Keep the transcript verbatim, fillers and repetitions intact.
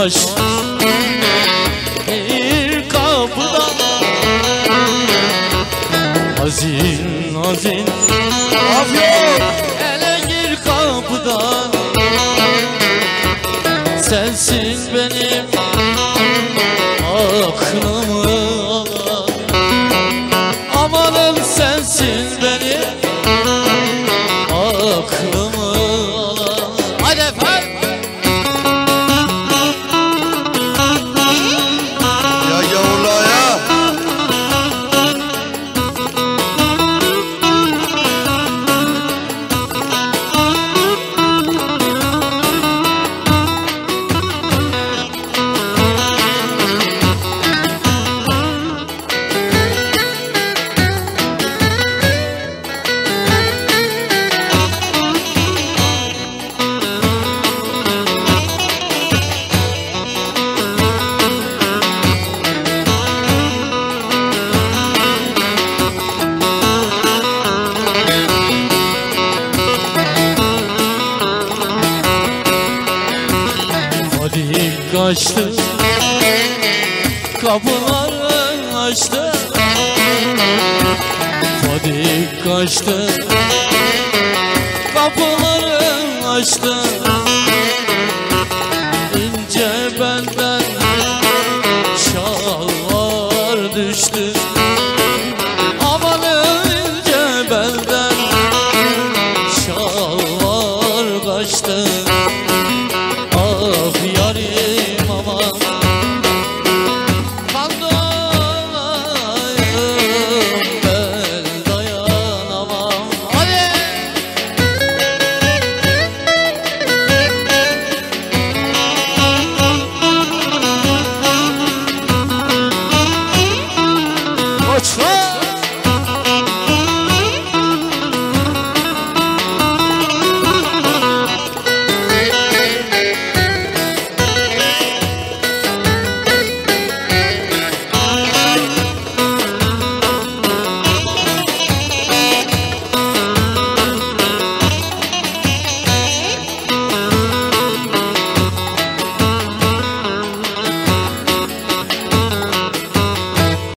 kaçtı bir kapıdan. Hazin hazin hele gir kapıdan. Sensin benim aklımı alan, amanım sensin benim aklımı alan. Hadi efendim. Ya yavrular ya. Fadik kaçtı kapıları açtı. Fadik kaçtı kapıları açtı. İnce benden şalvar düştü. Aman ince benden şalvar kaçtı.